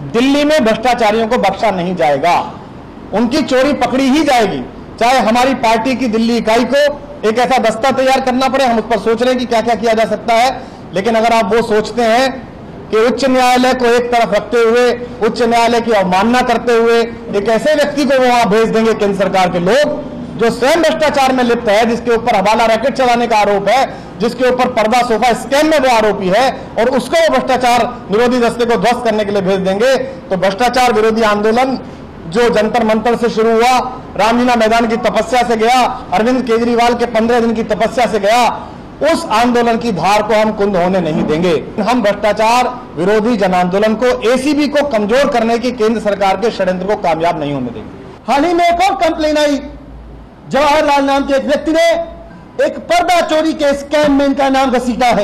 दिल्ली में भ्रष्टाचारियों को बख्शा नहीं जाएगा, उनकी चोरी पकड़ी ही जाएगी। चाहे हमारी पार्टी की दिल्ली इकाई को एक ऐसा दस्ता तैयार करना पड़े, हम उस पर सोच रहे हैं कि क्या क्या किया जा सकता है। लेकिन अगर आप वो सोचते हैं कि उच्च न्यायालय को एक तरफ रखते हुए, उच्च न्यायालय की अवमानना करते हुए एक ऐसे व्यक्ति को वहां भेज देंगे केंद्र सरकार के लोग जो स्वयं भ्रष्टाचार में लिप्त है, जिसके ऊपर हवाला रैकेट चलाने का आरोप है, जिसके ऊपर पर्दा सोफा स्कैम में वो आरोपी है, और उसको वो भ्रष्टाचार विरोधी दस्ते को ध्वस्त करने के लिए भेज देंगे, तो भ्रष्टाचार विरोधी आंदोलन जो जंतर मंतर से शुरू हुआ, रामलीला मैदान की तपस्या से गया, अरविंद केजरीवाल के 15 दिन की तपस्या से गया, उस आंदोलन की धार को हम कुंद होने नहीं देंगे। हम भ्रष्टाचार विरोधी जन आंदोलन को, एसीबी को कमजोर करने की केंद्र सरकार के षड्यंत्र को कामयाब नहीं होने देंगे। हाल ही में एक और कंप्लेन आई, जवाहरलाल नाम के एक व्यक्ति ने एक पर्दा चोरी के स्कैम में इनका नाम घसीटा है,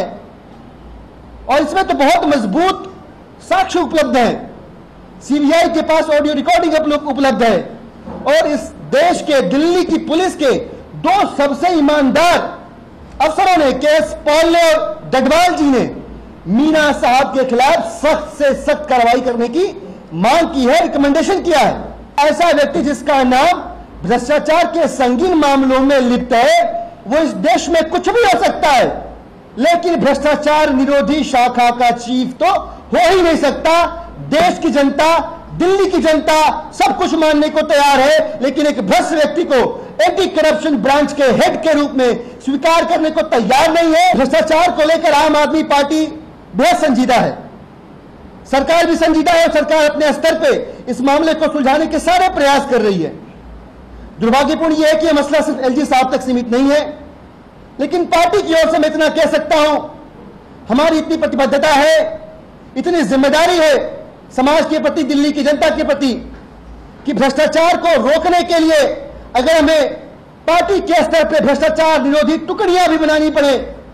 और इसमें तो बहुत मजबूत साक्ष्य उपलब्ध है। सीबीआई के पास ऑडियो रिकॉर्डिंग उपलब्ध है, और इस देश के दिल्ली की पुलिस के 2 सबसे ईमानदार अफसरों ने, केएस पॉल ने और डडवाल जी ने, मीना साहब के खिलाफ सख्त से सख्त कार्रवाई करने की मांग की है, रिकमेंडेशन किया है। ऐसा व्यक्ति जिसका नाम भ्रष्टाचार के संगीन मामलों में लिप्त है, वो इस देश में कुछ भी हो सकता है, लेकिन भ्रष्टाचार निरोधी शाखा का चीफ तो हो ही नहीं सकता। देश की जनता, दिल्ली की जनता सब कुछ मानने को तैयार है, लेकिन एक भ्रष्ट व्यक्ति को एंटी करप्शन ब्रांच के हेड के रूप में स्वीकार करने को तैयार नहीं है। भ्रष्टाचार को लेकर आम आदमी पार्टी बहुत संजीदा है, सरकार भी संजीदा है, और सरकार अपने स्तर पे इस मामले को सुलझाने के सारे प्रयास कर रही है। दुर्भाग्यपूर्ण यह है कि यह मसला सिर्फ एलजी साहब तक सीमित नहीं है, लेकिन पार्टी की ओर से मैं इतना कह सकता हूं, हमारी इतनी प्रतिबद्धता है, इतनी जिम्मेदारी है समाज के प्रति, दिल्ली की जनता के प्रति, कि भ्रष्टाचार को रोकने के लिए अगर हमें पार्टी के स्तर पर भ्रष्टाचार निरोधी टुकड़ियां भी बनानी पड़े,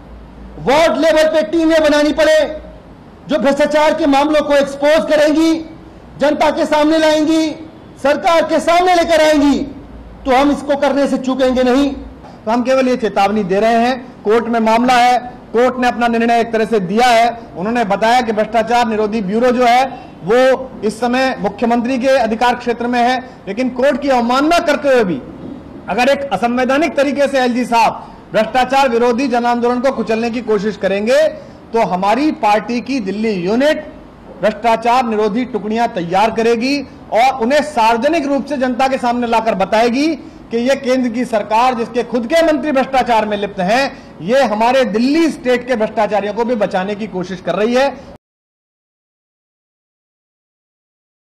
वार्ड लेवल पे टीमें बनानी पड़े जो भ्रष्टाचार के मामलों को एक्सपोज करेंगी, जनता के सामने लाएंगी, सरकार के सामने लेकर आएंगी, तो हम इसको करने से चूकेंगे नहीं। तो हम केवल ये चेतावनी दे रहे हैं। कोर्ट में मामला है, कोर्ट ने अपना निर्णय एक तरह से दिया है। उन्होंने बताया कि भ्रष्टाचार निरोधी ब्यूरो जो है वो इस समय मुख्यमंत्री के अधिकार क्षेत्र में है, लेकिन कोर्ट की अवमानना करते हुए भी अगर एक असंवैधानिक तरीके से एलजी साहब भ्रष्टाचार विरोधी जन आंदोलन को कुचलने की कोशिश करेंगे, तो हमारी पार्टी की दिल्ली यूनिट भ्रष्टाचार निरोधी टुकड़ियां तैयार करेगी और उन्हें सार्वजनिक रूप से जनता के सामने लाकर बताएगी कि यह केंद्र की सरकार, जिसके खुद के मंत्री भ्रष्टाचार में लिप्त हैं, ये हमारे दिल्ली स्टेट के भ्रष्टाचारियों को भी बचाने की कोशिश कर रही है।